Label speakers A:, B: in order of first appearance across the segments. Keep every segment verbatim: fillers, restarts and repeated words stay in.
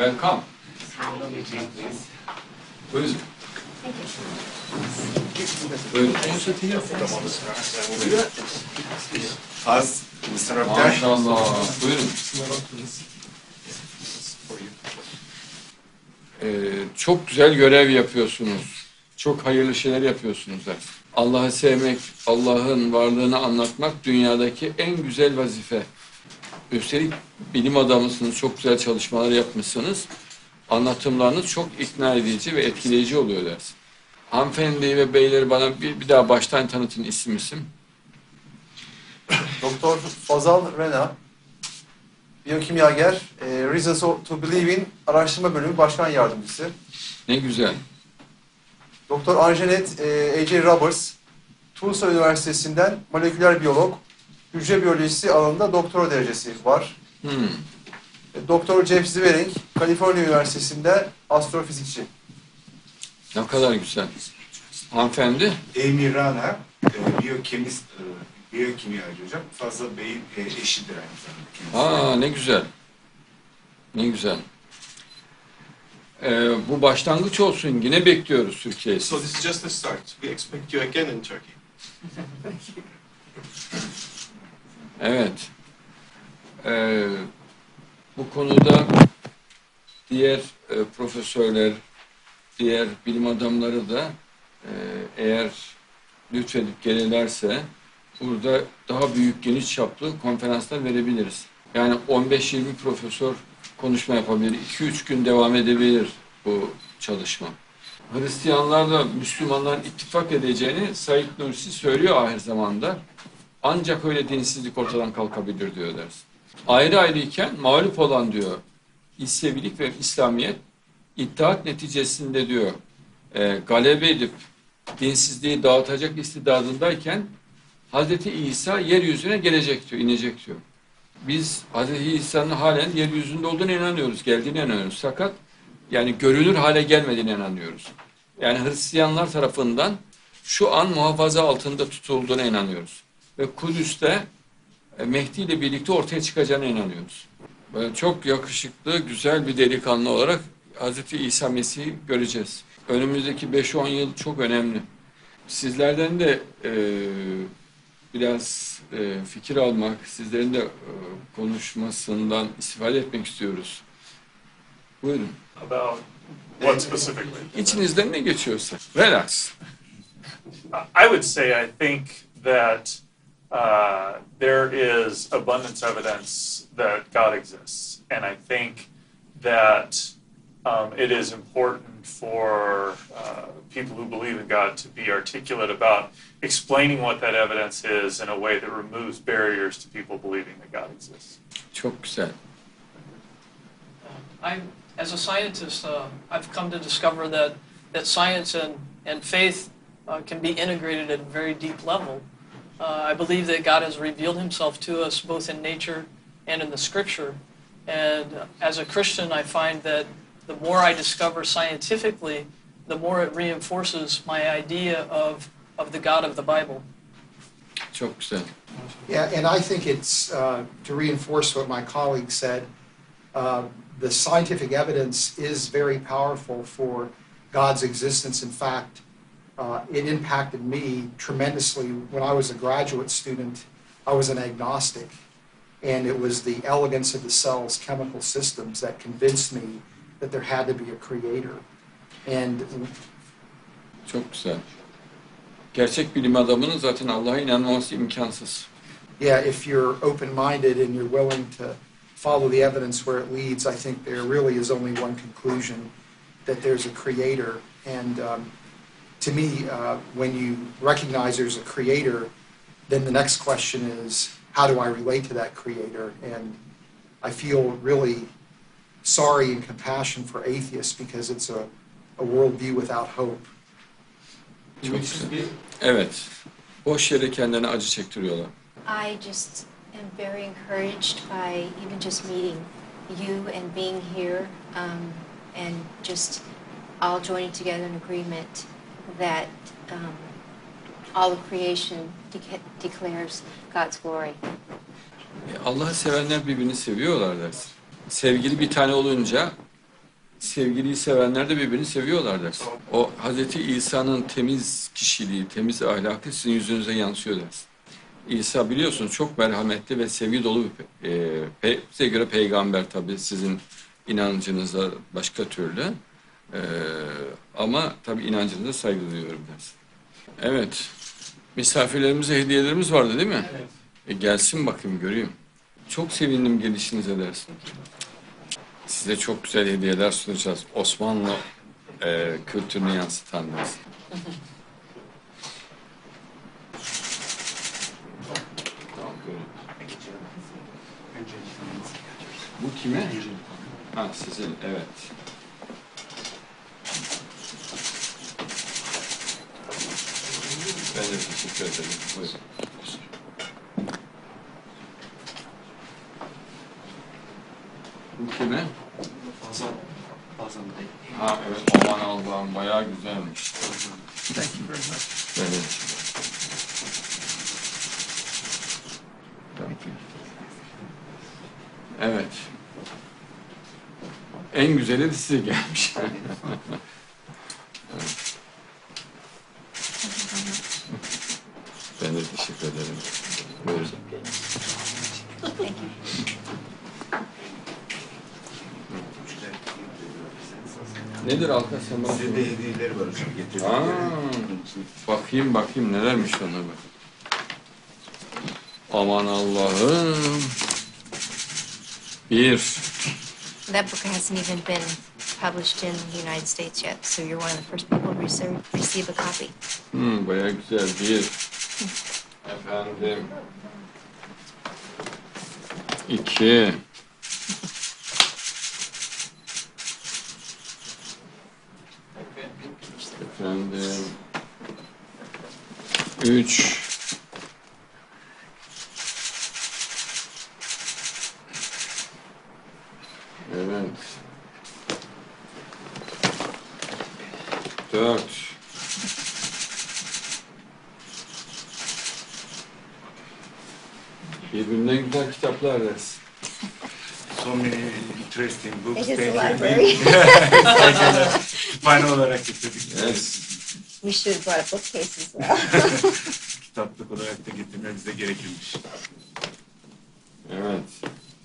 A: Welcome. Buyurun. Buyurun.
B: Az, mister Abder.
A: Maşallah. Buyurun. Ee, çok güzel görev yapıyorsunuz. Çok hayırlı şeyler yapıyorsunuz. Allah'ı sevmek, Allah'ın varlığını anlatmak dünyadaki en güzel vazife. Üstelik bilim adamısınız, çok güzel çalışmalar yapmışsınız. Anlatımlarınız çok ikna edici ve etkileyici oluyor dersin. Hanımefendi ve beyleri bana bir, bir daha baştan tanıtın, isim isim.
B: Doktor Fazal Rena, biyokimyager, e, Reasons to Believe in Araştırma Bölümü Başkan Yardımcısı.
A: Ne güzel.
B: Doktor Anjanet e, A J Roberts, Tulsa Üniversitesi'nden moleküler biyolog, hücre biyolojisi alanında doktora derecesi var.
A: Hmm.
B: E, Doktor Jeff Zwering, Kaliforniya Üniversitesi'nde astrofizikçi.
A: Ne kadar güzel. Hanımefendi?
C: Amy Rana, e, biyokemist, e, biyokimyacı hocam. Fazla Bey'in e, eşidir aynı zamanda.
A: Aa, ne güzel. Ne güzel. Ee, bu başlangıç olsun. Yine bekliyoruz Türkiye'yi.
D: So this is just the start. We expect you again in Turkey.
A: Evet. Ee, bu konuda diğer e, profesörler, diğer bilim adamları da e, eğer lütfedip gelirlerse burada daha büyük, geniş çaplı konferanslar verebiliriz. Yani on beş yirmi profesör konuşma yapabilir. iki üç gün devam edebilir bu çalışma. Hristiyanlarla Müslümanların ittifak edeceğini Said Nursi söylüyor ahir zamanda. Ancak öyle dinsizlik ortadan kalkabilir diyor dersin. Ayrı ayrıyken mağlup olan diyor İsevilik ve İslamiyet İttihat neticesinde diyor e, galebe edip dinsizliği dağıtacak istidadındayken Hazreti İsa yeryüzüne gelecek diyor, inecek diyor. Biz Hazreti İsa'nın halen yeryüzünde olduğuna inanıyoruz, geldiğine inanıyoruz. Fakat yani görünür hale gelmediğine inanıyoruz. Yani Hristiyanlar tarafından şu an muhafaza altında tutulduğuna inanıyoruz. Ve Kudüs'te Mehdi ile birlikte ortaya çıkacağına inanıyoruz. Böyle çok yakışıklı, güzel bir delikanlı olarak Hazreti İsa Mesih'i göreceğiz. Önümüzdeki beş on yıl çok önemli. Sizlerden de e, biraz e, fikir almak, sizlerin de e, konuşmasından istifade etmek istiyoruz. Buyurun.
D: About what specifically?
A: İçinizden ne geçiyorsa. Relax.
D: I would say I think that uh, there is abundance evidence that God exists, and I think that um, it is important for uh, people who believe in God to be articulate about explaining what that evidence is in a way that removes barriers to people believing that God exists.
A: Çok güzel.
E: I'm, as a scientist, uh, I've come to discover that that science and and faith uh, can be integrated at a very deep level. Uh, I believe that God has revealed Himself to us both in nature and in the Scripture. And uh, as a Christian, I find that the more I discover scientifically, the more it reinforces my idea of of the God of the Bible.
A: Çok güzel.
F: Yeah, and I think it's uh, to reinforce what my colleague said. Uh, the scientific evidence is very powerful for God's existence. In fact, uh, it impacted me tremendously when I was a graduate student. I was an agnostic, and it was the elegance of the cell's chemical systems that convinced me that there had to be a creator. And
A: Çok güzel. Gerçek bilim adamının zaten Allah'a inanmaması imkansız.
F: yeah, if you're open-minded and you're willing to follow the evidence where it leads, I think there really is only one conclusion, that there's a creator. And um, to me, uh, when you recognize there's a creator, then the next question is, how do I relate to that creator? And I feel really sorry and compassion for atheists because it's a, a worldview without hope.
A: Çok güzel. Evet. Boş yere kendilerine acı çektiriyorlar.
G: I just am very encouraged by even just meeting you and being here um, and just all joining together in agreement that um, all of creation de- declares God's glory.
A: Allah'ı sevenler birbirini seviyorlar dersin. Sevgili bir tane olunca sevgiliyi sevenler de birbirini seviyorlar dersin. O Hazreti İsa'nın temiz kişiliği, temiz ahlakı sizin yüzünüze yansıyor dersin. İsa biliyorsunuz çok merhametli ve sevgi dolu bir e, pe, size göre peygamber tabii sizin inancınıza başka türlü. E, ama tabii inancınıza saygı duyuyorum dersin. Evet. Misafirlerimize hediyelerimiz vardı değil mi?
D: Evet.
A: E, gelsin bakayım göreyim. Çok sevindim gelişinize dersin. Size çok güzel hediyeler sunacağız. Osmanlı e, kültürünü yansıtan dersin. Bu kime? Ha sizin, evet. Ben de teşekkür ederim. Buyurun. Bu kime? Ha evet, aman Allah'ım bayağı güzelmiş.
F: Thank you very much.
A: Evet. Evet. En güzeli de size gelmiş. Evet. Ben de teşekkür ederim. Buyurun. Nedir Alka sen bana?
C: Size de hediyeleri var hocam. Getirdim.
A: Aa, bakayım bakayım nelermiş onlar bak. Aman Allah'ım. Bir.
G: That book hasn't even been published in the United States yet, so you're one of the first people to receive, receive a copy.
A: Hmm, bayağı güzel. Bir. Efendim. İki. Efendim. Üç. Evet. Dört. Birbirinden güzel kitaplar dersin.
C: So many interesting books.
G: It is a
C: Thank you.
G: library.
C: Kütüphane olarak getirdik.
A: Yes.
G: We should have brought a bookcase as well.
C: Kitaplık olarak da getirmemiz de gerekirmiş.
A: Evet.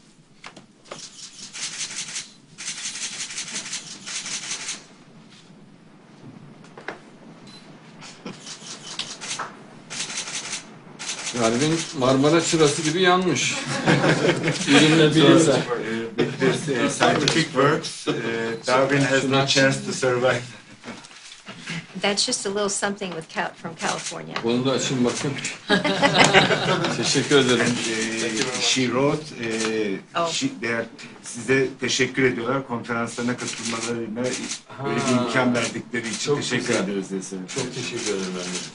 A: Darwin Marmara çırası gibi yanmış. Bilimle bilimse.
C: Uh, with this uh, scientific works, uh, Darwin has no chance to survive.
G: That's just a little something with Cal- from California.
A: Bunu da açın bakın. Teşekkür ederim.
C: Uh, she wrote, uh,
G: Oh.
C: she, they are, size teşekkür ediyorlar konferanslarına katılmalarına böyle bir imkan verdikleri için
A: Çok
C: teşekkür
A: güzel.
C: ediyoruz diye söylüyorum.
A: Çok teşekkür ederim ben de.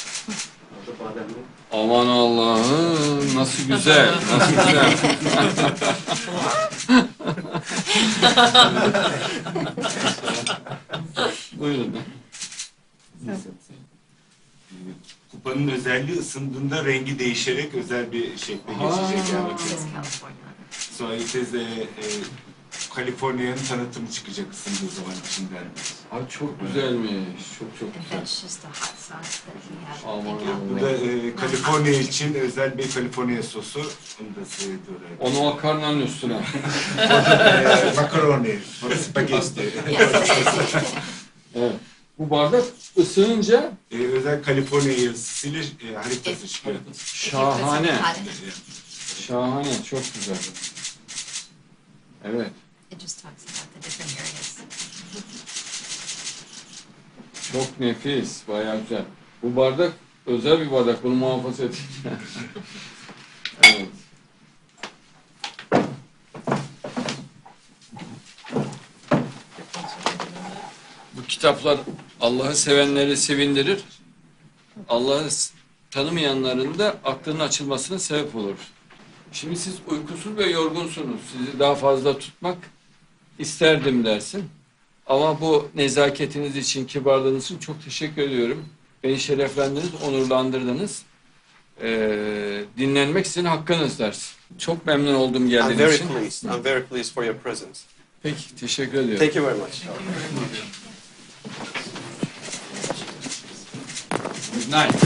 A: Aman Allah'ım nasıl güzel, nasıl güzel. Buyurun.
C: Kupanın özelliği ısındığında rengi değişerek özel bir şekle geçecek. Yani.
G: It says California.
C: Sonra it e, e, Kaliforniya'nın tanıtımı çıkacak ısındığı zaman içinden.
A: Ay çok güzelmiş, çok çok
G: And
A: güzel.
G: that's just the hot sauce that we have
A: Aman
G: in
A: Allah'ım.
C: Bu
G: California.
C: da e, Kaliforniya için özel bir Kaliforniya sosu. Onu da seviyorlar.
A: Onu makarnanın üstüne.
C: e, makaroni, spagetti.
A: Evet. Bu bardak ısınınca
C: e, özel Kaliforniya yazısıyla e, haritası çıkıyor.
A: şahane.
G: Hot.
A: Şahane, çok güzel. Evet,
G: It just talks about the different areas.
A: çok nefis, bayağı güzel. Bu bardak özel bir bardak, bunu muhafaza edin. Evet. Bu kitaplar Allah'ı sevenleri sevindirir. Allah'ı tanımayanların da aklının açılmasına sebep olur. Şimdi siz uykusuz ve yorgunsunuz. Sizi daha fazla tutmak isterdim dersin. Ama bu nezaketiniz için, kibarlığınız için çok teşekkür ediyorum. Beni şereflendiniz, onurlandırdınız. Ee, dinlenmek sizin hakkınız dersin. Çok memnun oldum
H: I'm
A: geldiğiniz
H: very
A: için.
H: pleased. I'm very pleased for your presence.
A: Peki, teşekkür ediyorum.
H: Thank you very much.
A: Good night.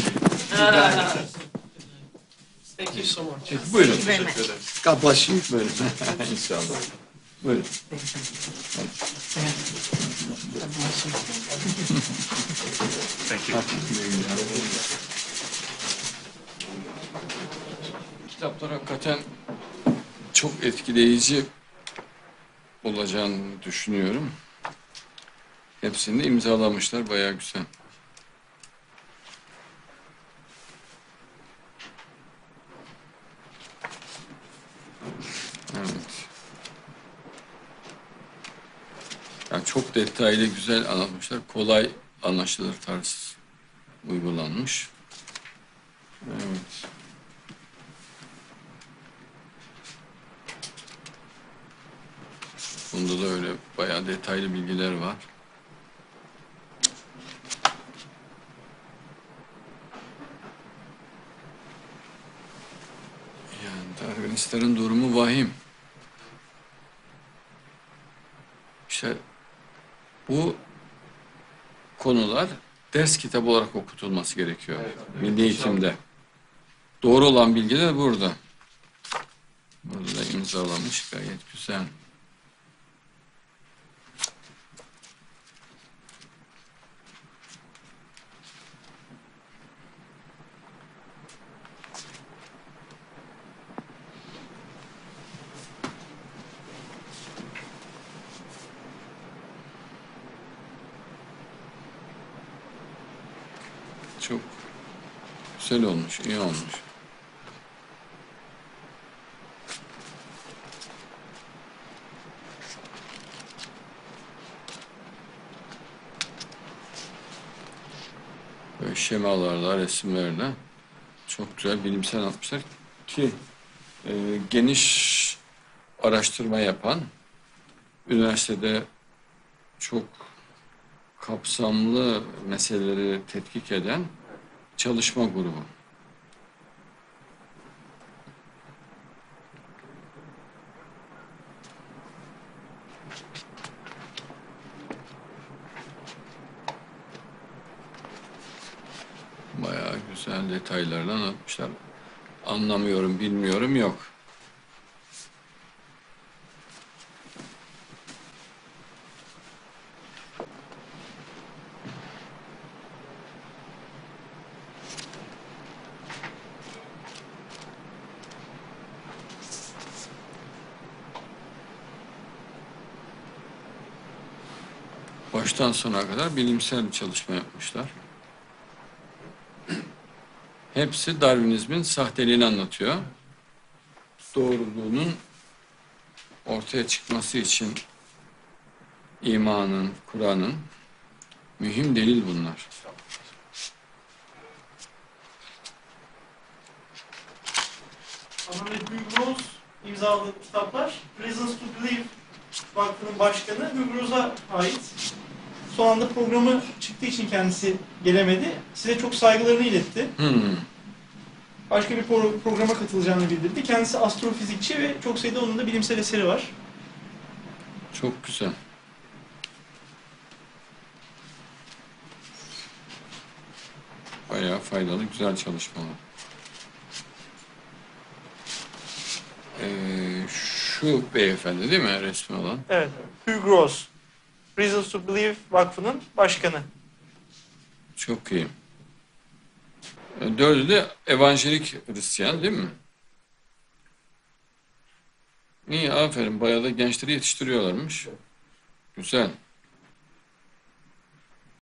E: Thank you so much.
A: Peki, buyurun.
F: God bless you.
A: Buyurun. İnşallah. Buyurun.
D: Thank you.
A: Kitaplar hakikaten çok etkileyici olacağını düşünüyorum. Hepsini de imzalamışlar, bayağı güzel. Evet. Yani çok detaylı, güzel anlatmışlar. Kolay anlaşılır tarz uygulanmış. Evet. Bunda da öyle bayağı detaylı bilgiler var. Yani Darwinistlerin durumu vahim. İşte bu konular ders kitabı olarak okutulması gerekiyor. Milli eğitimde. Doğru olan bilgiler burada. Burada da imzalamış, gayet güzel. Çok güzel olmuş, iyi olmuş. Böyle şemalarla, resimlerle çok güzel bilimsel anlatmışlar ki e, geniş araştırma yapan, üniversitede çok kapsamlı meseleleri tetkik eden çalışma grubu. Bayağı güzel detaylarla anlatmışlar. Anlamıyorum, bilmiyorum yok. Baştan sona kadar bilimsel bir çalışma yapmışlar. Hepsi Darwinizmin sahteliğini anlatıyor. Doğruluğunun ortaya çıkması için imanın, Kur'an'ın mühim delil bunlar.
I: Ahmet Hugh Rose imzaladığı kitaplar Reasons to Believe Vakfı'nın başkanı Hugh Rose'a ait. Son anda programı çıktığı için kendisi gelemedi. Size çok saygılarını iletti.
A: Hmm.
I: Başka bir pro- programa katılacağını bildirdi. Kendisi astrofizikçi ve çok sayıda onun da bilimsel eseri var.
A: Çok güzel. Bayağı faydalı, güzel çalışmalar. Ee, şu beyefendi değil mi resmi olan?
I: Evet. Hugh Rose. Reasons to Believe Vakfı'nın başkanı.
A: Çok iyi. Ee, Dördü de evanjelik Hristiyan değil mi? İyi, aferin. Bayağı da gençleri yetiştiriyorlarmış. Güzel.